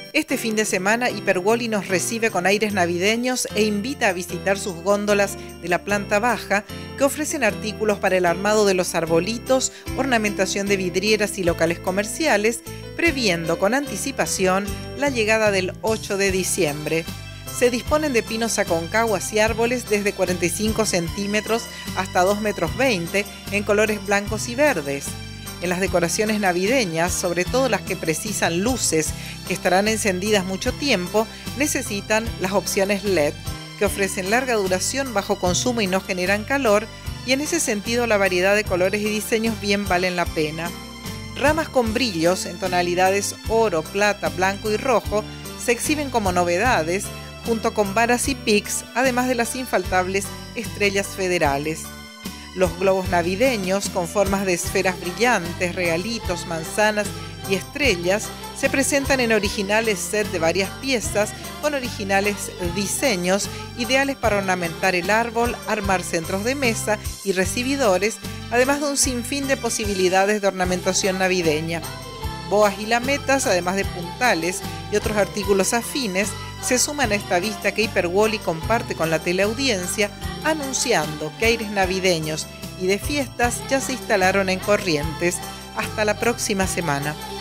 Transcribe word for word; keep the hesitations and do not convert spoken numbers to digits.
Este fin de semana, Hyperwally nos recibe con aires navideños e invita a visitar sus góndolas de la planta baja, que ofrecen artículos para el armado de los arbolitos, ornamentación de vidrieras y locales comerciales, previendo con anticipación la llegada del ocho de diciembre. Se disponen de pinos aconcaguas y árboles desde cuarenta y cinco centímetros hasta dos metros veinte en colores blancos y verdes. En las decoraciones navideñas, sobre todo las que precisan luces que estarán encendidas mucho tiempo, necesitan las opciones L E D, que ofrecen larga duración, bajo consumo y no generan calor, y en ese sentido la variedad de colores y diseños bien valen la pena. Ramas con brillos en tonalidades oro, plata, blanco y rojo se exhiben como novedades, junto con varas y pics, además de las infaltables estrellas federales. Los globos navideños, con formas de esferas brillantes, regalitos, manzanas y estrellas, se presentan en originales sets de varias piezas, con originales diseños, ideales para ornamentar el árbol, armar centros de mesa y recibidores, además de un sinfín de posibilidades de ornamentación navideña. Boas y lametas, además de puntales y otros artículos afines, se suman a esta vista que Hyperwally comparte con la teleaudiencia, anunciando que aires navideños y de fiestas ya se instalaron en Corrientes. Hasta la próxima semana.